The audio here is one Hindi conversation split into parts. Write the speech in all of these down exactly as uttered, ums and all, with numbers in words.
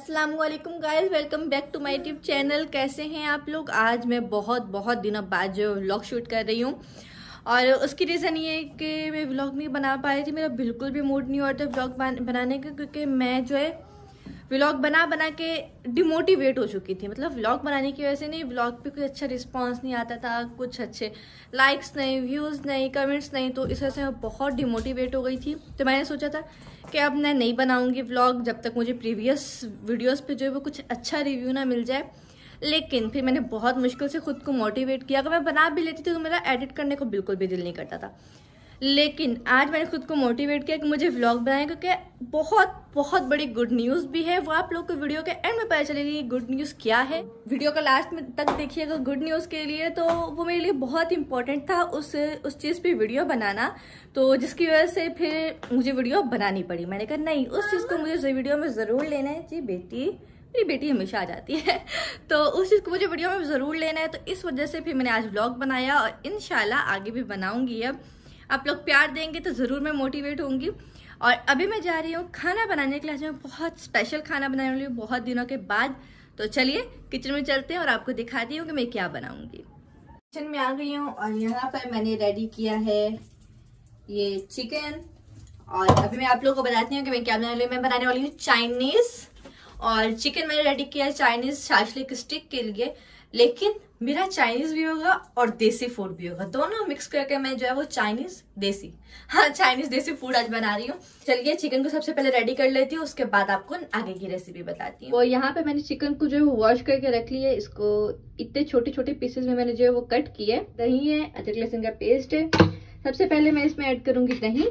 अस्सलाम वालेकुम guys, welcome back to my YouTube channel. कैसे हैं आप लोग। आज मैं बहुत बहुत दिनों बाद जो व्लॉग शूट कर रही हूँ और उसकी रीज़न ये है कि मैं व्लॉग नहीं बना पा रही थी। मेरा बिल्कुल भी मूड नहीं हो रहा था व्लॉग बनाने का, क्योंकि मैं जो है व्लॉग बना बना के डिमोटिवेट हो चुकी थी। मतलब व्लॉग बनाने की वजह से नहीं, व्लॉग पे कोई अच्छा रिस्पांस नहीं आता था, कुछ अच्छे लाइक्स नहीं, व्यूज़ नहीं, कमेंट्स नहीं, तो इस वजह से मैं बहुत डिमोटिवेट हो गई थी। तो मैंने सोचा था कि अब मैं नहीं बनाऊंगी व्लॉग जब तक मुझे प्रीवियस वीडियोस पे जो है वो कुछ अच्छा रिव्यू ना मिल जाए। लेकिन फिर मैंने बहुत मुश्किल से खुद को मोटिवेट किया। अगर मैं बना भी लेती थी तो मेरा एडिट करने को बिल्कुल भी दिल नहीं करता था। लेकिन आज मैंने खुद को मोटिवेट किया कि मुझे व्लॉग बनाए, क्योंकि बहुत बहुत बड़ी गुड न्यूज़ भी है। वो आप लोग को वीडियो के एंड में पता चलेगी गुड न्यूज़ क्या है। वीडियो का लास्ट में तक देखिएगा गुड न्यूज़ के लिए, तो वो मेरे लिए बहुत इंपॉर्टेंट था उस उस चीज़ पे वीडियो बनाना, तो जिसकी वजह से फिर मुझे वीडियो बनानी पड़ी। मैंने कहा नहीं, उस चीज़ को मुझे वीडियो में ज़रूर लेना है। जी बेटी, मेरी बेटी हमेशा आ जाती है, तो उस चीज़ को मुझे वीडियो में ज़रूर लेना है। तो इस वजह से फिर मैंने आज व्लॉग बनाया और इंशाल्लाह आगे भी बनाऊंगी। अब आप लोग प्यार देंगे तो ज़रूर मैं मोटिवेट होंगी। और अभी मैं जा रही हूँ खाना बनाने के लिए। आज मैं बहुत स्पेशल खाना बनाने वाली हूँ बहुत दिनों के बाद। तो चलिए किचन में चलते हैं और आपको दिखाती हूँ कि मैं क्या बनाऊंगी। किचन में आ गई हूँ और यहाँ पर मैंने रेडी किया है ये चिकन। और अभी मैं आप लोगों को बताती हूँ कि मैं क्या बनाने वाली हूँ। मैं बनाने वाली हूँ चाइनीज, और चिकन मैंने रेडी किया है चाइनीज शाशलिक स्टिक के लिए। लेकिन मेरा चाइनीज भी होगा और देसी फूड भी होगा, दोनों मिक्स करके मैं जो है वो चाइनीज देसी, हाँ चाइनीज देसी फूड आज बना रही हूँ। चलिए चिकन को सबसे पहले रेडी कर लेती हूँ, उसके बाद आपको आगे की रेसिपी बताती हूँ। और यहाँ पे मैंने चिकन को जो है वो वॉश करके रख लिया है। इसको इतने छोटे छोटे पीसेस में मैंने जो है वो कट किया है। दही है, अदरक लहसुन का पेस्ट है। सबसे पहले मैं इसमें ऐड करूंगी दही।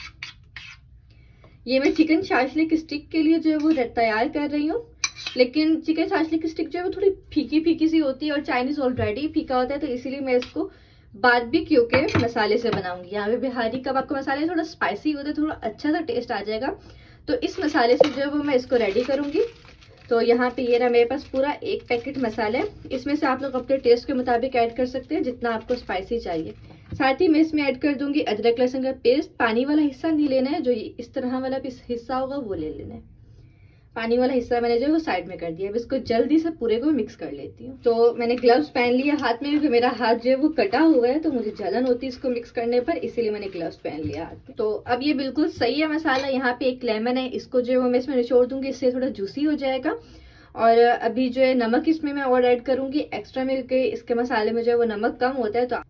ये मैं चिकन शाशलिक स्टिक के लिए जो है वो तैयार कर रही हूँ, लेकिन चिकन शाशलिक स्टिक जो है वो थोड़ी फीकी फीकी सी होती है और चाइनीज ऑलरेडी फीका होता है, तो इसीलिए मैं इसको बारबेक्यू के मसाले से बनाऊंगी। यहाँ पे बिहारी कबाब का मसाला थोड़ा स्पाइसी होता है, थोड़ा अच्छा सा टेस्ट आ जाएगा। तो इस मसाले से जो है वो मैं इसको रेडी करूंगी। तो यहाँ पे ये रहा मेरे पास पूरा एक पैकेट मसाले। इसमें से आप लोग अपने टेस्ट के मुताबिक ऐड कर सकते हैं जितना आपको स्पाइसी चाहिए। साथ ही मैं इसमें ऐड कर दूंगी अदरक लहसुन का पेस्ट। पानी वाला हिस्सा नहीं लेना है, जो इस तरह वाला हिस्सा होगा वो ले लेना है। पानी वाला हिस्सा मैंने जो है वो साइड में कर दिया। अब इसको जल्दी से पूरे को मिक्स कर लेती हूँ। तो मैंने ग्लव्स पहन लिया हाथ में, क्योंकि मेरा हाथ जो है वो कटा हुआ है तो मुझे जलन होती है इसको मिक्स करने पर, इसीलिए मैंने ग्लव्स पहन लिया हाथ में। तो अब ये बिल्कुल सही है मसाला। यहाँ पे एक लेमन है, इसको जो है वो मैं इसमें निचोड़ दूंगी, इससे थोड़ा जूसी हो जाएगा। और अभी जो है नमक इसमें मैं और ऐड करूंगी एक्स्ट्रा में, क्योंकि इसके मसाले में जो है वो नमक कम होता है। तो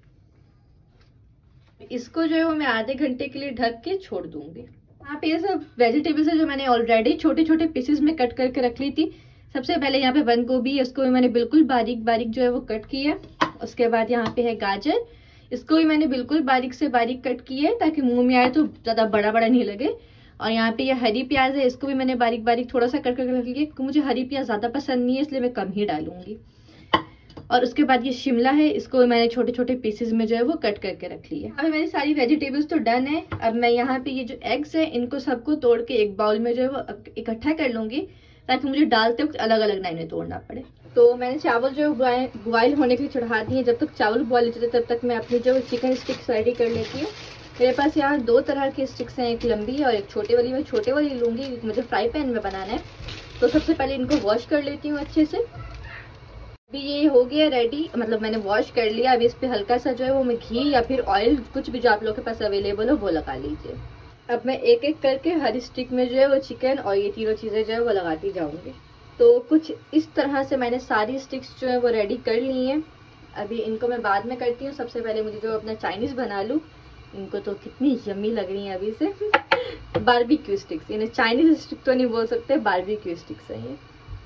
इसको जो है वो मैं आधे घंटे के लिए ढक के छोड़ दूंगी। यहाँ पे ये सब वेजिटेबल्स है जो मैंने ऑलरेडी छोटे छोटे पीसेस में कट करके रख ली थी। सबसे पहले यहाँ पे बंद गोभी, इसको भी मैंने बिल्कुल बारीक बारीक जो है वो कट किया। उसके बाद यहाँ पे है गाजर, इसको भी मैंने बिल्कुल बारीक से बारीक कट किया है ताकि मुंह में आए तो ज्यादा बड़ा बड़ा नहीं लगे। और यहाँ पे ये हरी प्याज है, इसको भी मैंने बारीक बारीक थोड़ा सा कट करके रख लिया, क्योंकि मुझे हरी प्याज ज्यादा पसंद नहीं है इसलिए मैं कम ही डालूंगी। और उसके बाद ये शिमला है, इसको मैंने छोटे छोटे पीसेस में जो है वो कट करके रख लिया। अभी मेरी सारी वेजिटेबल्स तो डन है। अब मैं यहाँ पे ये जो एग्स है इनको सबको तोड़ के एक बाउल में जो है वो इकट्ठा कर लूंगी, ताकि मुझे डालते वक्त अलग अलग नहीं तोड़ना पड़े। तो मैंने चावल जो है बॉयल होने के लिए चढ़ा दिए। जब तक चावल बॉयल होते तब तक मैं अपनी जो चिकन स्टिक्स रेडी कर लेती हूँ। मेरे पास यहाँ दो तरह की स्टिक्स हैं, एक लंबी और एक छोटे वाली। मैं छोटे वाली लूंगी क्योंकि मुझे फ्राई पैन में बनाना है। तो सबसे पहले इनको वॉश कर लेती हूँ अच्छे से। अभी ये हो गया रेडी, मतलब मैंने वॉश कर लिया। अभी इस पे हल्का सा जो है वो मैं घी या फिर ऑयल, कुछ भी जो आप लोग के पास अवेलेबल हो वो लगा लीजिए। अब मैं एक एक करके हर स्टिक में जो है वो चिकन और ये तीनों चीजें जो है वो लगाती जाऊंगी। तो कुछ इस तरह से मैंने सारी स्टिक्स जो है वो रेडी कर ली हैं। अभी इनको मैं बाद में करती हूँ। सबसे पहले मुझे जो अपना चाइनीज बना लूँ। इनको तो कितनी यम्मी लग रही है अभी से। बारबेक्यू स्टिक्स, इन्हें चाइनीज स्टिक तो नहीं बोल सकते, बारबेक्यू स्टिक्स है ये।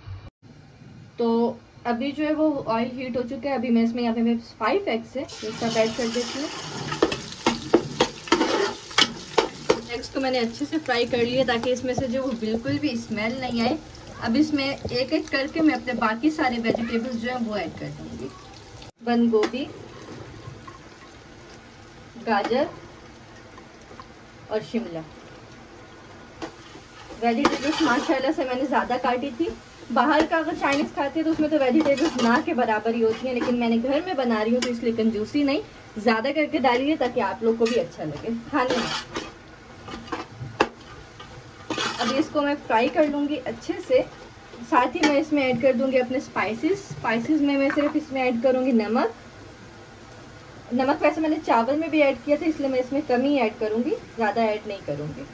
तो अभी जो है वो ऑयल हीट हो चुका है। अभी मैं इसमें यहाँ पे मैं फाइव एग्स है तो सब ऐड कर देती हूँ। एग्स को मैंने अच्छे से फ्राई कर लिया ताकि इसमें से जो वो बिल्कुल भी स्मेल नहीं आए। अब इसमें एक एक करके मैं अपने बाकी सारे वेजिटेबल्स जो है वो ऐड कर दूंगी। बंद गोभी, गाजर और शिमला। वेजिटेबल्स माशाल्लाह से मैंने ज़्यादा काटी थी। बाहर का अगर चाइनीज खाते हैं तो उसमें तो वेजिटेबल्स ना के बराबर ही होती हैं, लेकिन मैंने घर में बना रही हूँ तो इसलिए कंजूसी नहीं, ज़्यादा करके डालिए ताकि आप लोग को भी अच्छा लगे खाने में। अभी इसको मैं फ्राई कर लूँगी अच्छे से। साथ ही मैं इसमें ऐड कर दूंगी अपने स्पाइसेस। स्पाइसेस में मैं सिर्फ इसमें ऐड करूंगी नमक। नमक वैसे मैंने चावल में भी ऐड किया था, इसलिए मैं इसमें कम ही ऐड करूंगी, ज़्यादा ऐड नहीं करूंगी।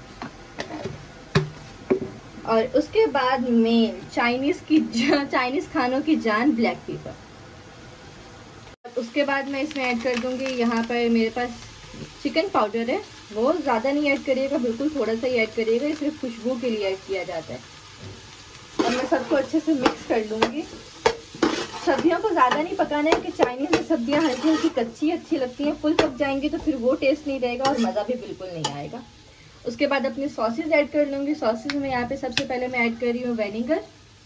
और उसके बाद में चाइनीज़ की चाइनीज़ खानों की जान ब्लैक पेपर। उसके बाद मैं इसमें ऐड कर दूंगी, यहाँ पर मेरे पास चिकन पाउडर है, वो ज़्यादा नहीं ऐड करिएगा, बिल्कुल थोड़ा सा ही ऐड करिएगा, ये सिर्फ खुशबू के लिए ऐड किया जाता है। और मैं सबको अच्छे से मिक्स कर लूँगी। सब्जियों को ज़्यादा नहीं पकाना है कि चाइनीज़ में सब्जियाँ हल्की हल्की कच्ची अच्छी लगती हैं, फुल पक जाएंगी तो फिर वो टेस्ट नहीं रहेगा और मज़ा भी बिल्कुल नहीं आएगा। उसके बाद अपनी सॉसेज ऐड कर लूँगी। सॉसेज में यहाँ पे सबसे पहले मैं ऐड कर रही हूँ विनेगर,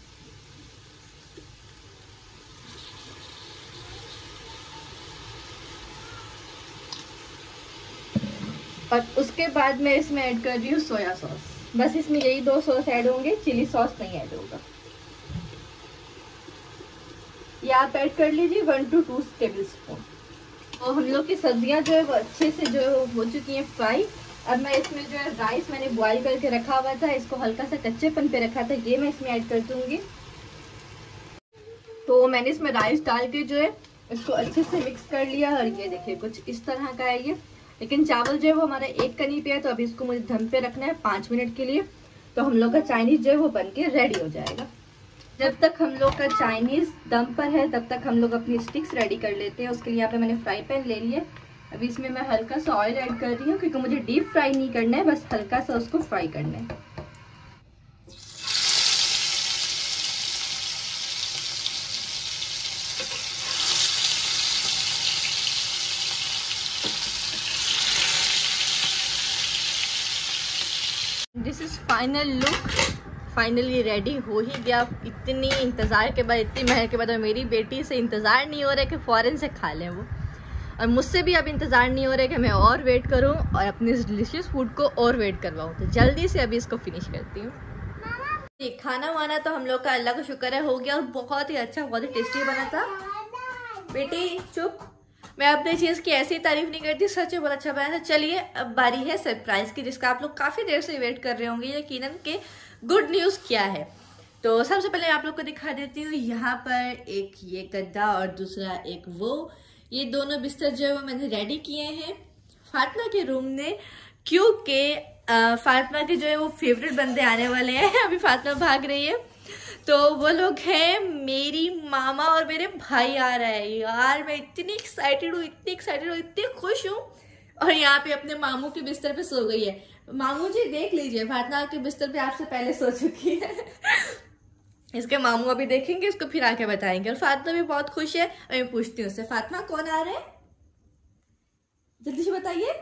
और उसके बाद मैं इसमें ऐड कर रही हूँ सोया सॉस। बस इसमें यही दो सॉस ऐड होंगे, चिली सॉस नहीं ऐड होगा। ये आप ऐड कर लीजिए one two two tablespoon. तो हम लोग की सब्जियां जो है वो अच्छे से जो हो चुकी हैं फ्राई। अब मैं इसमें जो है राइस मैंने बॉईल करके रखा हुआ था, इसको हल्का सा कच्चेपन पे रखा था, ये मैं इसमें ऐड कर दूंगी। तो मैंने इसमें राइस डाल के जो है इसको अच्छे से मिक्स कर लिया और ये देखिए कुछ इस तरह का है ये। लेकिन चावल जो है वो हमारा एक कनी पे है, तो अभी इसको मुझे दम पे रखना है पाँच मिनट के लिए, तो हम लोग का चाइनीज जो है वो बन के रेडी हो जाएगा। जब तक हम लोग का चाइनीज दम पर है तब तक हम लोग अपनी स्टिक्स रेडी कर लेते हैं। उसके लिए यहाँ पे मैंने फ्राई पैन ले लिया। अभी इसमें मैं हल्का सा ऑयल ऐड कर रही हूँ, क्योंकि मुझे डीप फ्राई नहीं करना है, बस हल्का सा उसको फ्राई करना है। This is final look, finally ready हो ही गया। इतनी इंतज़ार के बाद, इतनी मेहनत के बाद, और मेरी बेटी से इंतज़ार नहीं हो रहा है कि फ़ौरन से खा लें वो, और मुझसे भी अब इंतज़ार नहीं हो रहा है कि मैं और वेट करूं और अपने इस डिलीशियस फूड को और वेट करवाऊं। तो जल्दी से अभी इसको फिनिश करती हूँ। खाना वाना तो हम लोग का अल्लाह का शुक्र है हो गया, और बहुत ही अच्छा, बहुत ही टेस्टी बना था। बेटी चुप, मैं अपनी चीज़ की ऐसी तारीफ नहीं करती, सच में बहुत अच्छा बना था। चलिए अब बारी है सरप्राइज की, जिसका आप लोग काफ़ी देर से वेट कर रहे होंगे यकीनन के गुड न्यूज़ क्या है। तो सबसे पहले आप लोग को दिखा देती हूँ। यहाँ पर एक ये गद्दा और दूसरा एक वो, ये दोनों बिस्तर जो है वो मैंने रेडी किए हैं फातिमा के रूम ने, क्योंकि फातिमा के जो है वो फेवरेट बंदे आने वाले हैं। अभी फातिमा भाग रही है, तो वो लोग हैं मेरी मामा और मेरे भाई आ रहा है। यार मैं इतनी एक्साइटेड हूँ, इतनी एक्साइटेड हूँ, इतनी खुश हूँ। और यहाँ पे अपने मामू के बिस्तर पे सो गई है। मामू जी देख लीजिए, फातिमा के बिस्तर पे आपसे पहले सो चुकी है। इसके मामू अभी देखेंगे, इसको फिर आके बताएंगे। और फातिमा भी बहुत खुश है। मैं पूछती हूँ उससे, फातिमा कौन आ रहे हैं, जल्दी से बताइए।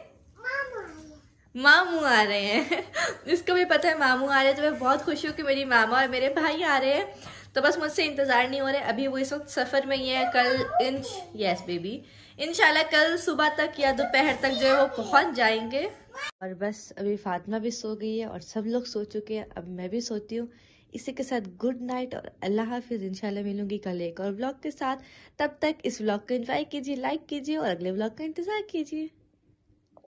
मामू आ रहे हैं। इसको भी पता है मामू आ रहे हैं, तो मैं बहुत खुश हूँ कि मेरी मामा और मेरे भाई आ रहे हैं। तो बस मुझसे इंतज़ार नहीं हो रहा है। अभी वो इस वक्त सफ़र में ही है। कल इंच यस बेबी इंशाल्लाह कल सुबह तक या दोपहर तक जो है वो पहुँच जाएंगे। और बस अभी फातिमा भी सो गई है और सब लोग सो चुके हैं, अब मैं भी सोती हूँ। इसी के साथ गुड नाइट और अल्लाह हाफिज़। इंशाल्लाह मिलूंगी कल एक और व्लॉग के साथ। तब तक इस व्लॉग को एंजॉय कीजिए, लाइक कीजिए और अगले व्लॉग का इंतज़ार कीजिए।